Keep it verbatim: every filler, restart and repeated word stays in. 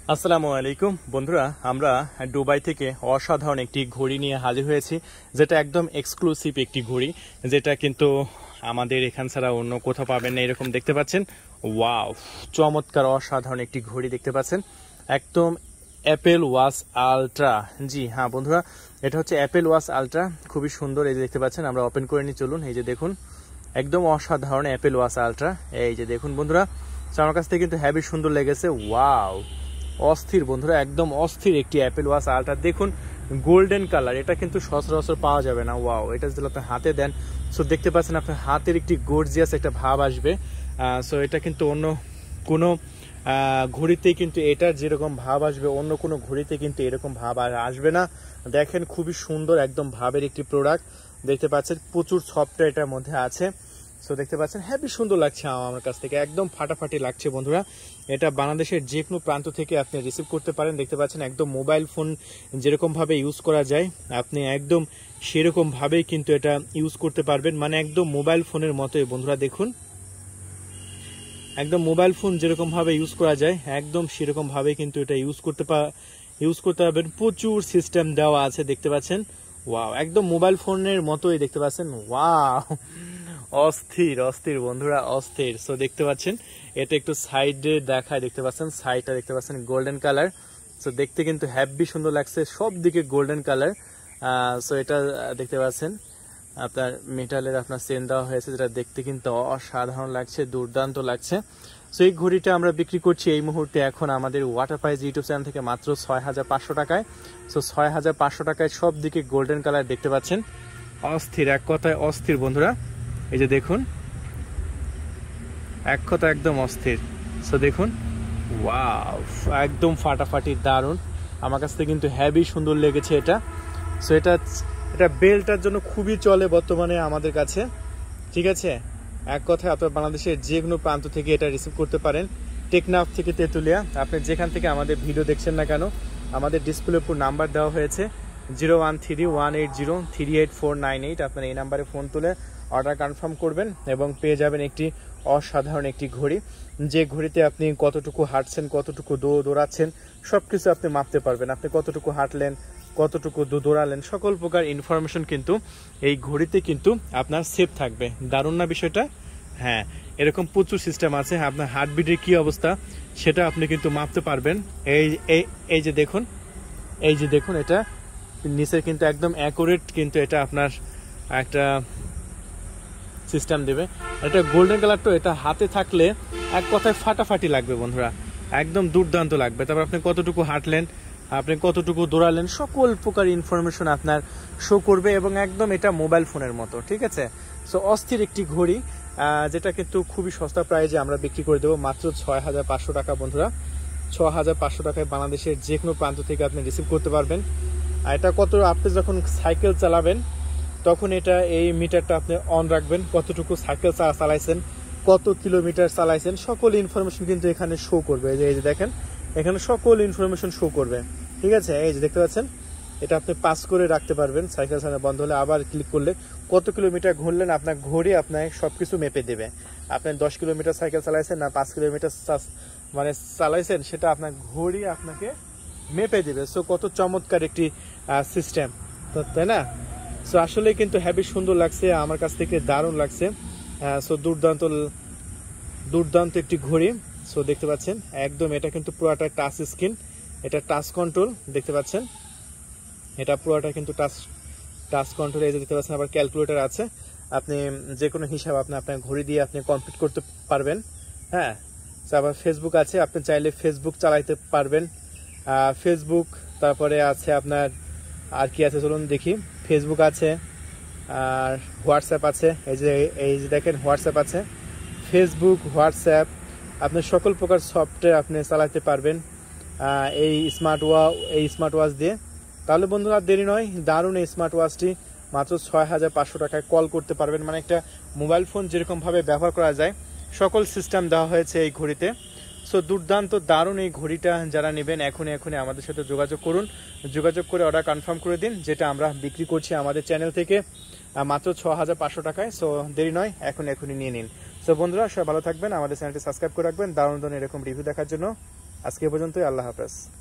আসসালামু আলাইকুম বন্ধুরা, আমরা দুবাই থেকে অসাধারণ একটি ঘড়ি নিয়ে হাজির হয়েছি, যেটা একদম এক্সক্লুসিভ একটি ঘড়ি, যেটা কিন্তু আমাদের এখান ছাড়া অন্য কোথাও পাবেন না। এরকম দেখতে পাচ্ছেন, ওয়াও, চমৎকার অসাধারণ একটি ঘড়ি দেখতে পাচ্ছেন, একদম অ্যাপেল ওয়াচ আলট্রা। জি হ্যাঁ বন্ধুরা, এটা হচ্ছে অ্যাপেল ওয়াচ আলট্রা, খুবই সুন্দর। এই যে দেখতে পাচ্ছেন, আমরা ওপেন করে নিয়ে চলুন। এই যে দেখুন, একদম অসাধারণ অ্যাপেল ওয়াচ আলট্রা। এই যে দেখুন বন্ধুরা, আমার কাছ থেকে কিন্তু হেভি সুন্দর লেগেছে। ওয়াও, অস্থির বন্ধুরা, একদম অস্থির একটি অ্যাপেল ওয়াচ আলট্রা। দেখুন গোল্ডেন কালার, এটা কিন্তু সচরাচর পাওয়া যাবে না। ওয়াও, এটা যদি আপনি হাতে দেন, সো দেখতে পাচ্ছেন আপনার হাতের একটি গর্জিয়াস একটা ভাব আসবে। সো এটা কিন্তু অন্য কোনো ঘড়িতেই কিন্তু এটার যেরকম ভাব আসবে, অন্য কোনো ঘড়িতে কিন্তু এরকম ভাব আর আসবে না। দেখেন খুবই সুন্দর একদম ভাবের একটি প্রোডাক্ট দেখতে পাচ্ছেন, প্রচুর সফটওয়্যার এটার মধ্যে আছে। সো দেখতে পাচ্ছেন হেভি সুন্দর লাগছে আমার কাছ থেকে, একদম ফাটাফাটি লাগছে বন্ধুরা। এটা বাংলাদেশের যে কোনো প্রান্ত থেকে আপনি রিসিভ করতে পারেন। দেখতে পাচ্ছেন একদম মোবাইল ফোন যেরকমভাবে ইউজ করা যায়, আপনি একদম সেরকমভাবেই কিন্তু এটা ইউজ করতে পারবেন, মানে একদম মোবাইল ফোনের মতোই বন্ধুরা। দেখুন একদম মোবাইল ফোন যেরকমভাবে ইউজ করা যায়, একদম সেরকমভাবে কিন্তু এটা ইউজ করতে পা ইউজ করতে পারবেন। প্রচুর সিস্টেম দেওয়া আছে দেখতে পাচ্ছেন। ওয়াও, একদম মোবাইল ফোনের মতোই দেখতে পাচ্ছেন। ওয়াও, অস্থির অস্থির বন্ধুরা, অস্থির। সো দেখতে পাচ্ছেন, এটা একটু সাইডে দেখায়, দেখতে পাচ্ছেন সাইডটা দেখতে পাচ্ছেন গোল্ডেন কালার। সো দেখতে কিন্তু হ্যাভি সুন্দর লাগছে, সব দিকে গোল্ডেন কালার। সো এটা দেখতে পাচ্ছেন আপনার মেটালের আপনার চেন দেওয়া হয়েছে, যেটা দেখতে কিন্তু অসাধারণ লাগছে, দুর্দান্ত লাগছে। সো এই ঘড়িটা আমরা বিক্রি করছি এই মুহূর্তে এখন আমাদের ওয়াটার প্রাইজ ইউটিউব চ্যানেল থেকে মাত্র ছয় হাজার পাঁচশো টাকায়। সো ছয় হাজার পাঁচশো টাকায় সব দিকে গোল্ডেন কালার দেখতে পাচ্ছেন, অস্থির, এক কথায় অস্থির বন্ধুরা। এই যে দেখুন, এক কথা একদম অস্থির। সো দেখুন, ওয়াও, একদম ফাটাফাটি দারুণ। আমার কাছ থেকে কিন্তু হেভি সুন্দর লেগেছে এটা। সো এটা এটা বেলটার জন্য খুবই চলে বর্তমানে আমাদের কাছে, ঠিক আছে। এক কথায় আপনার বাংলাদেশের যে কোনো প্রান্ত থেকে এটা রিসিভ করতে পারেন, টেকনাফ থেকে তেঁতুলিয়া, আপনি যেখান থেকে আমাদের ভিডিও দেখছেন না কেন, আমাদের ডিসপ্লে উপর নাম্বার দেওয়া হয়েছে zero one three one eight zero three eight four nine eight. আপনার এই নাম্বারে ফোন তুলে অর্ডার কনফার্ম করবেন এবং পেয়ে যাবেন একটি অসাধারণ একটি ঘড়ি, যে ঘড়িতে আপনি কতটুকু হাঁটছেন, কতটুকু দৌড়াচ্ছেন, সব কিছু আপনি মাপতে পারবেন। আপনি কতটুকু হাঁটলেন, কতটুকু দৌড়ালেন, সকল প্রকার ইনফরমেশন কিন্তু এই ঘড়িতে কিন্তু আপনার সেভ থাকবে। দারুণ না বিষয়টা? হ্যাঁ, এরকম প্রচুর সিস্টেম আছে, আপনার হার্টবিটের কি অবস্থা সেটা আপনি কিন্তু মাপতে পারবেন। এই এই যে দেখুন, এই যে দেখুন, এটা নিচে কিন্তু একদম অ্যাকুরেট কিন্তু এটা আপনার একটা সিস্টেম দেবে। এটা গোল্ডেন কালার, তো এটা হাতে থাকলে এক কথায় ফাটাফাটি লাগবে বন্ধুরা, একদম দুর্দান্ত লাগবে। তারপর আপনি কতটুকু হাঁটলেন, আপনি কতটুকু দৌড়ালেন, সকল প্রকার ইনফরমেশন আপনার শো করবে এবং একদম এটা মোবাইল ফোনের মতো, ঠিক আছে। সো অস্থির একটি ঘড়ি, যেটা কিন্তু খুবই সস্তা প্রাইজে আমরা বিক্রি করে দেবো মাত্র ছয় হাজার পাঁচশো টাকা বন্ধুরা। ছ হাজার পাঁচশো টাকায় বাংলাদেশের যে কোনো প্রান্ত থেকে আপনি রিসিভ করতে পারবেন। আর এটা কত, আপনি যখন সাইকেল চালাবেন তখন এটা এই মিটারটা আপনি অন রাখবেন, কতটুকু সাইকেল চালাইছেন, কত কিলোমিটার চালাইছেন, সকল ইনফরমেশন কিন্তু এখানে শো করবে। এই যে দেখেন, এখানে সকল ইনফরমেশন শো করবে, ঠিক আছে। এই যে দেখতে পাচ্ছেন, এটা আপনি পাস করে রাখতে পারবেন, সাইকেল চালানো বন্ধ হলে আবার ক্লিক করলে কত কিলোমিটার ঘুরলেন আপনার ঘড়ি আপনার সবকিছু মেপে দেবে। আপনি দশ কিলোমিটার সাইকেল চালাইছেন না পাঁচ কিলোমিটার মানে চালাইছেন, সেটা আপনার ঘড়ি আপনাকে মেপে দেবে। সো কত চমৎকার একটি সিস্টেম, তাই না? সো আসলে কিন্তু হেভি সুন্দর লাগছে, আমার কাছ থেকে দারুণ লাগছে। সো দুর্দান্ত দুর্দান্ত একটি ঘড়ি। সো দেখতে পাচ্ছেন একদম, এটা কিন্তু পুরোটা টাচ স্ক্রিন, এটা টাচ কন্ট্রোল দেখতে পাচ্ছেন, এটা পুরোটা কিন্তু টাচ টাচ কন্ট্রোল। এই যে দেখতে পাচ্ছেন, আবার ক্যালকুলেটর আছে, আপনি যে কোনো হিসাব আপনি আপনার ঘড়ি দিয়ে আপনি কমপ্লিট করতে পারবেন। হ্যাঁ, আবার ফেসবুক আছে, আপনি চাইলে ফেসবুক চালাইতে পারবেন। ফেসবুক, তারপরে আছে আপনার আর কি আছে চলুন দেখি। ফেসবুক আছে, আর হোয়াটসঅ্যাপ আছে, এই যে এই যে দেখেন হোয়াটসঅ্যাপ আছে, ফেসবুক, হোয়াটসঅ্যাপ, আপনি সকল প্রকার সফটওয়্যার আপনি চালাতে পারবেন এই স্মার্ট ওয়া এই স্মার্ট ওয়াচ দিয়ে। তাহলে বন্ধুরা দেরি নয়, দারুণ এই স্মার্ট ওয়াচটি মাত্র ছয় হাজার পাঁচশো টাকায় কল করতে পারবেন, মানে একটা মোবাইল ফোন যেরকমভাবে ব্যবহার করা যায় সকল সিস্টেম দেওয়া হয়েছে এই ঘড়িতে। সো দুর্দান্ত দারুণ এই ঘড়িটা যারা নেবেন এখনই এখনই আমাদের সাথে যোগাযোগ করুন, যোগাযোগ করে অর্ডার কনফার্ম করে দিন, যেটা আমরা বিক্রি করছি আমাদের চ্যানেল থেকে মাত্র ছ হাজার পাঁচশো টাকায়। সো দেরি নয়, এখন এখনই নিয়ে নিন। সো বন্ধুরা সবাই ভালো থাকবেন, আমাদের চ্যানেলটি সাবস্ক্রাইব করে রাখবেন দারুণ দারুণ এরকম রিভিউ দেখার জন্য। আজকে এ পর্যন্তই, আল্লাহ হাফেজ।